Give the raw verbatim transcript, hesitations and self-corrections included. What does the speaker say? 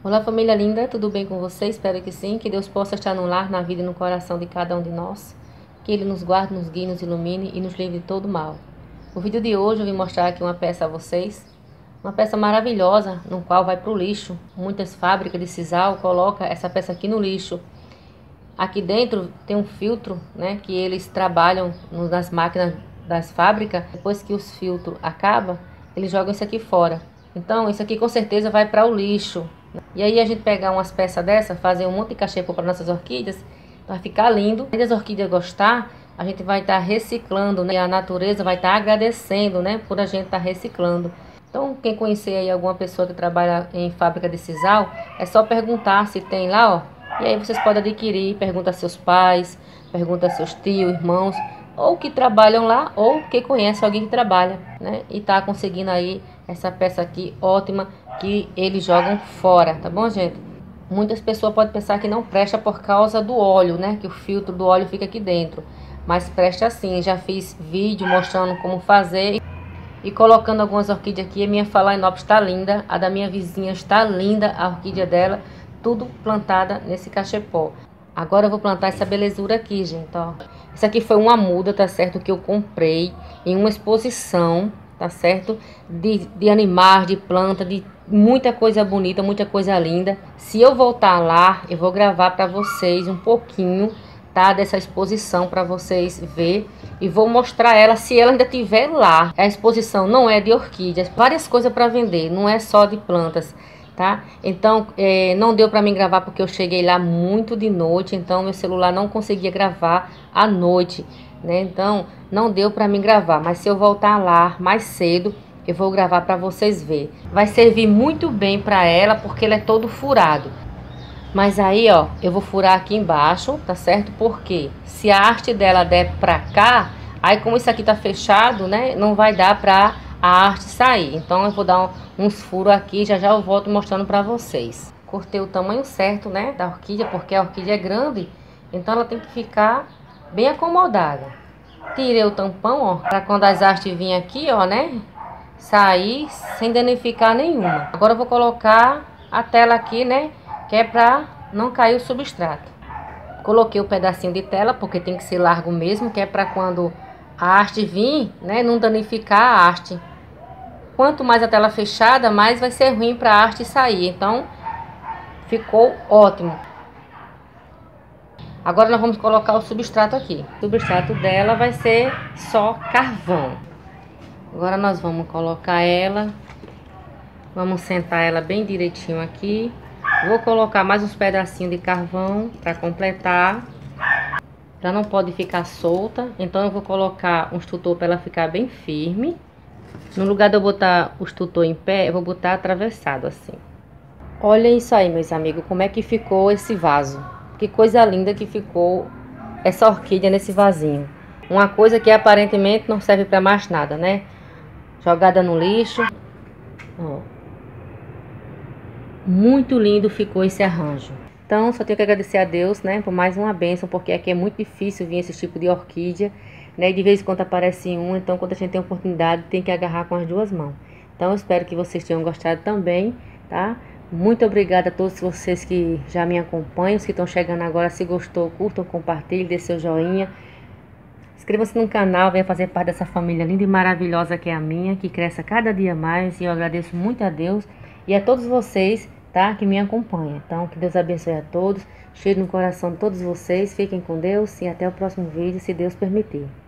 Olá, família linda, tudo bem com vocês? Espero que sim, que Deus possa estar no lar, na vida e no coração de cada um de nós. Que Ele nos guarde, nos guie, nos ilumine e nos livre de todo mal. No vídeo de hoje eu vim mostrar aqui uma peça a vocês. Uma peça maravilhosa, no qual vai para o lixo. Muitas fábricas de sisal colocam essa peça aqui no lixo. Aqui dentro tem um filtro, né, que eles trabalham nas máquinas das fábricas. Depois que os filtros acabam, eles jogam isso aqui fora. Então isso aqui com certeza vai para o lixo. E aí a gente pegar umas peças dessa, fazer um monte de cachepô para nossas orquídeas, vai ficar lindo. Se as orquídeas gostar, a gente vai estar tá reciclando, né? E a natureza vai estar tá agradecendo, né, por a gente estar tá reciclando. Então, quem conhecer aí alguma pessoa que trabalha em fábrica de sisal, é só perguntar se tem lá, ó. E aí vocês podem adquirir, pergunta a seus pais, pergunta a seus tios, irmãos, ou que trabalham lá, ou que conhece alguém que trabalha, né? E tá conseguindo aí essa peça aqui ótima, que eles jogam fora, tá bom, gente? Muitas pessoas podem pensar que não presta por causa do óleo, né? Que o filtro do óleo fica aqui dentro. Mas presta sim, já fiz vídeo mostrando como fazer e colocando algumas orquídeas aqui. A minha Phalaenopsis está linda, a da minha vizinha está linda, a orquídea dela, tudo plantada nesse cachepó. Agora eu vou plantar essa belezura aqui, gente, ó. Isso aqui foi uma muda, tá certo? Que eu comprei em uma exposição, tá certo? De, de animais, de planta, de muita coisa bonita, muita coisa linda. Se eu voltar lá, eu vou gravar para vocês um pouquinho, tá? Dessa exposição para vocês ver. E vou mostrar ela se ela ainda estiver lá. A exposição não é de orquídeas, várias coisas para vender, não é só de plantas. Tá? Então, é, não deu para mim gravar porque eu cheguei lá muito de noite, então meu celular não conseguia gravar à noite, né? Então, não deu para mim gravar, mas se eu voltar lá mais cedo, eu vou gravar para vocês verem. Vai servir muito bem para ela porque ele é todo furado. Mas aí, ó, eu vou furar aqui embaixo, tá certo? Porque se a haste dela der para cá, aí como isso aqui tá fechado, né, não vai dar para a haste sair. Então eu vou dar um, uns furos aqui, já já eu volto mostrando para vocês. Cortei o tamanho certo, né, da orquídea, porque a orquídea é grande, então ela tem que ficar bem acomodada. Tirei o tampão, ó, para quando as hastes virem aqui, ó, né, sair sem danificar nenhuma. Agora eu vou colocar a tela aqui, né, que é para não cair o substrato. Coloquei o pedacinho de tela, porque tem que ser largo mesmo, que é para quando a haste vir, né, não danificar a haste. Quanto mais a tela fechada, mais vai ser ruim para a haste sair. Então, ficou ótimo. Agora nós vamos colocar o substrato aqui. O substrato dela vai ser só carvão. Agora nós vamos colocar ela. Vamos sentar ela bem direitinho aqui. Vou colocar mais uns pedacinhos de carvão para completar. Ela não pode ficar solta, então eu vou colocar uns tutor para ela ficar bem firme. No lugar de eu botar os tutor em pé, eu vou botar atravessado assim. Olha isso aí, meus amigos, como é que ficou esse vaso. Que coisa linda que ficou essa orquídea nesse vasinho. Uma coisa que aparentemente não serve para mais nada, né? Jogada no lixo. Ó. Muito lindo ficou esse arranjo. Então, só tenho que agradecer a Deus, né, por mais uma bênção, porque aqui é muito difícil vir esse tipo de orquídea, né, e de vez em quando aparece um, então quando a gente tem oportunidade, tem que agarrar com as duas mãos. Então, eu espero que vocês tenham gostado também, tá? Muito obrigada a todos vocês que já me acompanham, os que estão chegando agora. Se gostou, curtam, compartilhem, dê seu joinha. Inscreva-se no canal, venha fazer parte dessa família linda e maravilhosa que é a minha, que cresce a cada dia mais, e eu agradeço muito a Deus e a todos vocês, tá, que me acompanha. Então, que Deus abençoe a todos, cheiro no coração de todos vocês, fiquem com Deus e até o próximo vídeo, se Deus permitir.